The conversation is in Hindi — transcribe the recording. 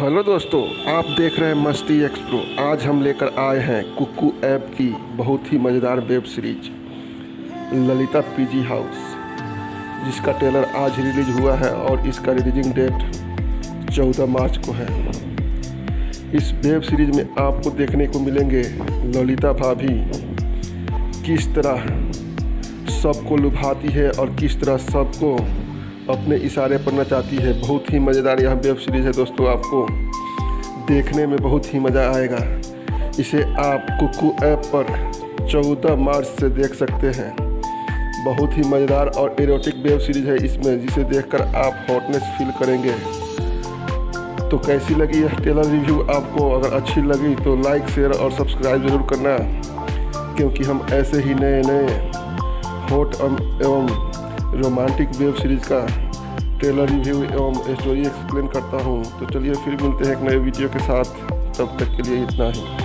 हेलो दोस्तों, आप देख रहे हैं मस्ती एक्सप्रो। आज हम लेकर आए हैं कुकू ऐप की बहुत ही मज़ेदार web series Lalita PG house, जिसका ट्रेलर आज रिलीज हुआ है और इसका रिलीजिंग डेट 14 मार्च को है। इस वेब सीरीज में आपको देखने को मिलेंगे ललिता भाभी किस तरह सबको लुभाती है और किस तरह सबको अपने इशारे पर नचाती है। बहुत ही मज़ेदार यह वेब सीरीज़ है दोस्तों, आपको देखने में बहुत ही मज़ा आएगा। इसे आप कुकू ऐप पर 14 मार्च से देख सकते हैं। बहुत ही मज़ेदार और एरोटिक वेब सीरीज़ है इसमें, जिसे देखकर आप हॉटनेस फील करेंगे। तो कैसी लगी यह ट्रेलर रिव्यू आपको? अगर अच्छी लगी तो लाइक, शेयर और सब्सक्राइब ज़रूर करना, क्योंकि हम ऐसे ही नए नए हॉट एवं रोमांटिक वेब सीरीज़ का ट्रेलर रिव्यू एवं स्टोरी एक्सप्लेन करता हूँ। तो चलिए फिर मिलते हैं एक नए वीडियो के साथ। तब तक के लिए इतना ही।